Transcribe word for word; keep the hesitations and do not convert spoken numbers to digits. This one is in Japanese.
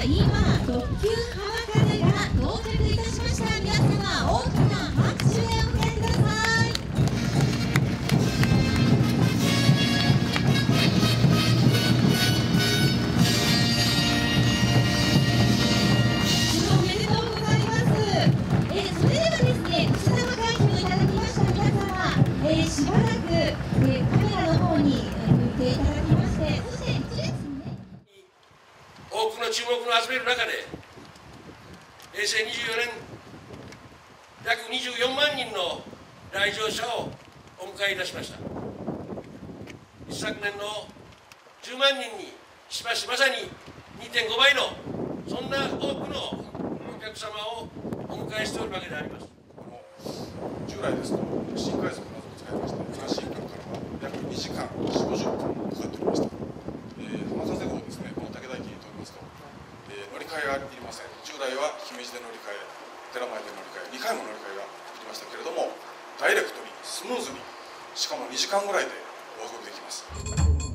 今特急浜風が到着いたしました。皆様大きな拍手でお迎えください。おめでとうございます。えー、それではですね、くす玉会費をいただきました皆様、えー、しばらく、えー、カメラの方に、えー、向いていただきまして、そして一列にね、 多くの注目を集める中で、平成にじゅうよねん、約にじゅうよんまんにんの来場者をお迎えいたしました。一昨年のじゅうまんにんにしばしまさに にてんご 倍のそんな多くのお客様をお迎えしておるわけであります。 従来ですと新快速などを使いまして阪神間からは約にじかんよんじゅうごふんかかっておりました。えー、浜風号ですね、この武田駅に通りますと、えー、乗り換えがいりません。従来は姫路で乗り換え、寺前で乗り換え、にかいも乗り換えがいりましたけれども、ダイレクトにスムーズに、しかもにじかんぐらいでお運びできます。